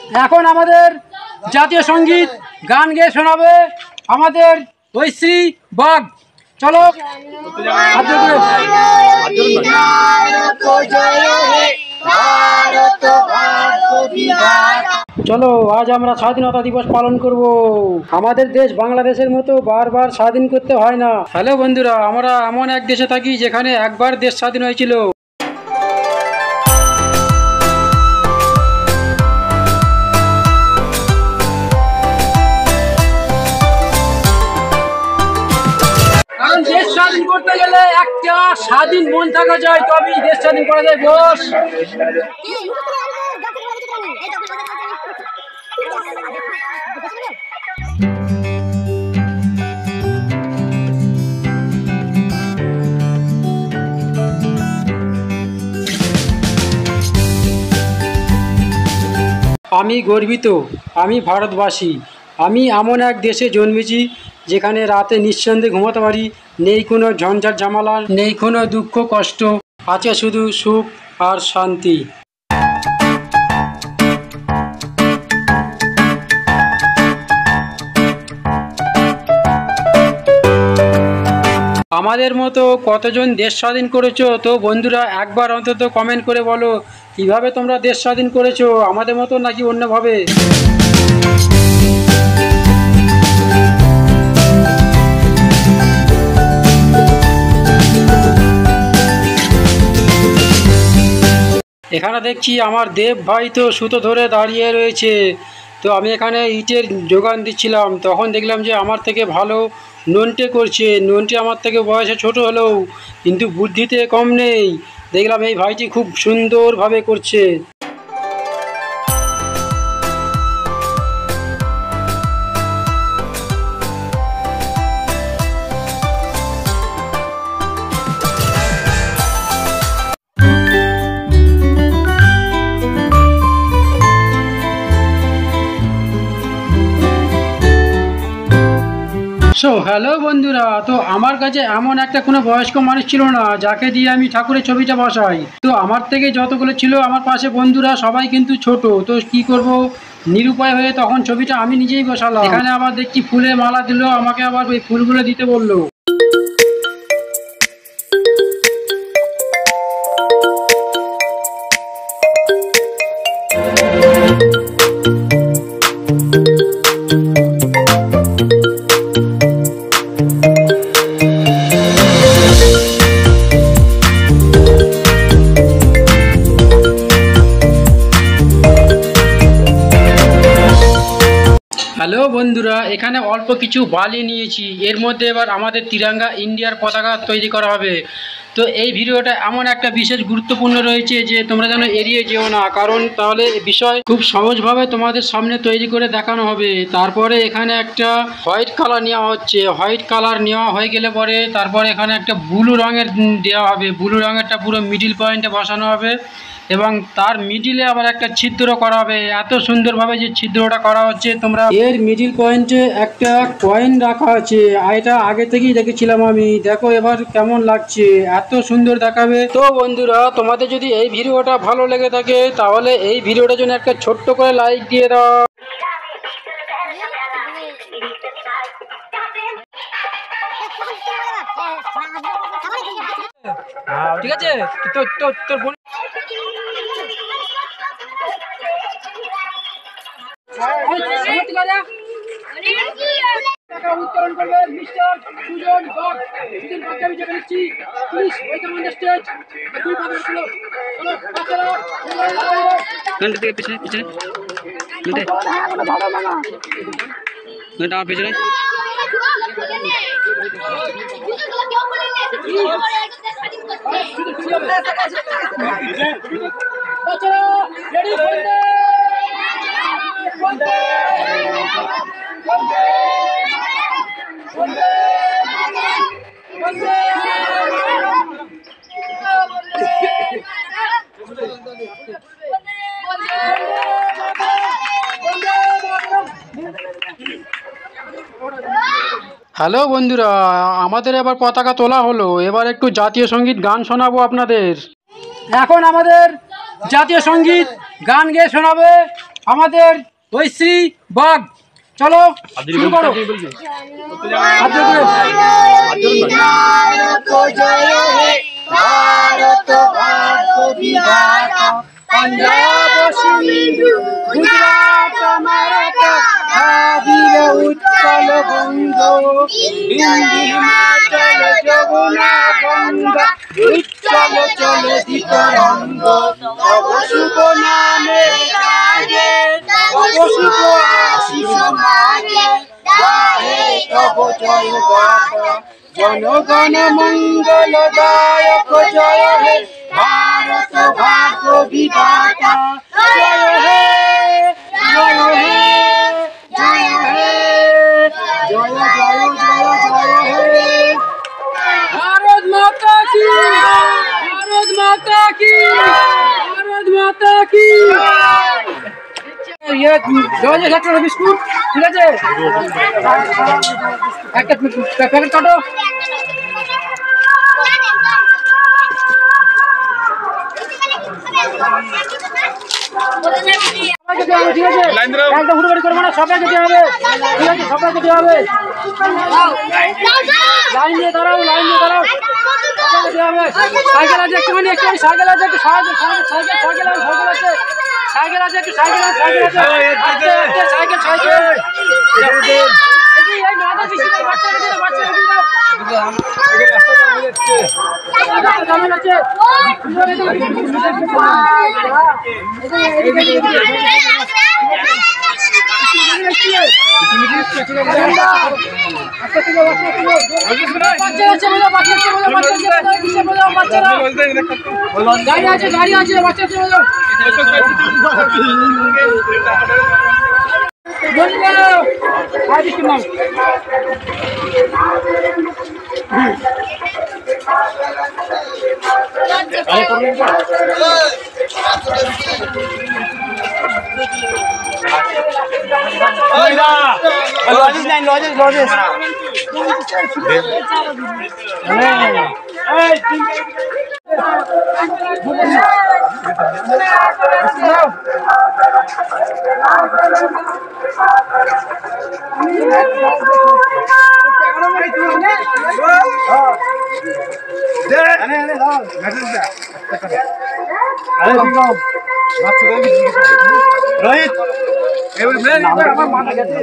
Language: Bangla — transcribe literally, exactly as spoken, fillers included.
এখন আমাদের জাতীয় সঙ্গীত গান গেয়ে শোনাবে আমাদের ঐশ্রী বাগ। চলো চলো আজ আমরা স্বাধীনতা দিবস পালন করব। আমাদের দেশ বাংলাদেশের মতো বারবার স্বাধীন করতে হয় না। হ্যালো বন্ধুরা, আমরা এমন এক দেশে থাকি যেখানে একবার দেশ স্বাধীন হয়েছিল। কারণ দেশ স্বাধীন করতে গেলে একটা স্বাধীন মন থাকা যায়, তবেই দেশ স্বাধীন করা যায়। বস আমি গর্বিত, আমি ভারতবাসী। আমি এমন এক দেশে জন্মেছি যেখানে রাতে নিঃসন্দেহে ঘুমাতে পারি। নেই কোনো ঝঞ্ঝাট ঝামেলা, নেই কোনো দুঃখ কষ্ট, আছে শুধু সুখ আর শান্তি। আমাদের মতো কতজন দেশ স্বাধীন করেছো? তো বন্ধুরা একবার অন্তত কমেন্ট করে বলো কিভাবে তোমরা দেশ স্বাধীন করেছো, আমাদের মতো নাকি অন্যভাবে। এখানে দেখছি আমার দেব ভাই তো সুতো ধরে দাঁড়িয়ে রয়েছে। তো আমি এখানে ইটের যোগান দিচ্ছিলাম, তখন দেখলাম যে আমার থেকে ভালো নন্টে করছে। নন্টে আমার থেকে বয়সে ছোট হলেও কিন্তু বুদ্ধিতে কম নেই। দেখলাম এই ভাইটি খুব সুন্দরভাবে করছে। সো হ্যালো বন্ধুরা, তো আমার কাছে এমন একটা কোনো বয়স্ক মানুষ ছিল না যাকে দিয়ে আমি ঠাকুরের ছবিটা বসাই। তো আমার থেকে যতগুলো ছিল আমার পাশে বন্ধুরা সবাই কিন্তু ছোট। তো কি করব, নিরুপায় হয়ে তখন ছবিটা আমি নিজেই বসালাম। এখানে আবার দেখছি ফুলে মালা দিল, আমাকে আবার ওই ফুলগুলো দিতে বললো। হ্যালো বন্ধুরা, এখানে অল্প কিছু বালি নিয়েছি। এর মধ্যে এবার আমাদের তিরঙ্গা ইন্ডিয়ার পতাকা তৈরি করা হবে। তো এই ভিডিওটা এমন একটা বিশেষ গুরুত্বপূর্ণ রয়েছে যে তোমরা যেন এড়িয়ে যেও না, কারণ তাহলে বিষয় খুব সহজভাবে তোমাদের সামনে তৈরি করে দেখানো হবে। তারপরে এখানে একটা হোয়াইট কালার নেওয়া হচ্ছে। হোয়াইট কালার নেওয়া হয়ে গেলে পরে তারপরে এখানে একটা ব্লু রঙের দেওয়া হবে। ব্লু রঙেরটা পুরো মিডিল পয়েন্টে বসানো হবে এবং তার মিডিলে আবার একটা ছিদ্র করা হবে। এত সুন্দরভাবে যে ছিদ্রটা করা হচ্ছে, তোমরা এর মিডিল পয়েন্টে একটা কয়েন রাখা আছে। এটা আগে থেকেই দেখেছিলাম আমি। দেখো এবার কেমন লাগছে, এত সুন্দর দেখাবে। তো বন্ধুরা, তোমাদের যদি এই ভিডিওটা ভালো লেগে থাকে তাহলে এই ভিডিওটার জন্য একটা ছোট্ট করে লাইক দিয়ে দাও। ঠিক আছে, তো তো তোর বোন উত্তোলন করবে মিস্টার সুজন বাগ। সুজন বাগকে আমি যেখানে নিচ্ছি, please welcome on the stage. দুই পাবে চলো চলো বাচ্চারা ঘন্টা থেকে পিছনে পিছনে ঘন্টা ঘন্টা আমার পিছনে। বাচ্চারা রেডি বন্ধে বন্ধে বন্ধে বন্ধে বন্ধে। হ্যালো বন্ধুরা, আমাদের এবার পতাকা তোলা হলো। এবার একটু জাতীয় সঙ্গীত গান শোনাবো আপনাদের। এখন আমাদের জাতীয় সঙ্গীত গান গেয়ে শোনাবে আমাদের ঐশ্রী বাগ। চলো শুরু করো। ভারত ভাগ্য বিধাতা, পাঞ্জাব সিন্ধু গুজরাট মারাঠা, দ্রাবিড় উৎকল বঙ্গ, বিন্ধ্য হিমাচল যমুনা গঙ্গা, উচ্চল চলতি তরঙ্গ, তব শুভ নামে গাহে, তব শুভ আশিস মাগে, গাহে তব জয় গাথা। জনগণ মঙ্গল দায়ক জয় হে, ভারত ভাগ্য বিধাতা, জয় হে জয় হে জয় হে, জয় জয় জয় জয় হে। ভারত মাতা কি, ভারত মাতা কি, ভারত মাতা কি। ये जय जय सेक्टर बिस्कुट ठीक আছে একটা প্যাকেট কাটো। একদম হুড়োহুড়ি করবো না, সবাইকে দেওয়া হবে ঠিক আছে, সবাইকে দেওয়া হবে। লাইন দিয়ে দাঁড়াও, লাইন দিয়ে দাঁড়াও, সবাইকে দেওয়া হবে। সাইকেল আছে একটুখানি, একটুখানি সাইকেল আছে, একটু সাইকেল সাইকেল সাইকেল আছে, সাইকেল আছে, সাইকেল আছে, একটু সাইকেল আছে, সাইকেল আছে, সাইকেল সাইকেল। এই মাথা পিছিয়ে দাও, বাচ্চাকে দিয়ে দাও, বাচ্চাকে দিয়ে দাও। কেমন আছে? গাড়ি আছে, গাড়ি আছে, বাচ্চা চলে যাও। लॉजेस नहीं, लॉजेस लॉजेस रोहित আমার মাথা গেছে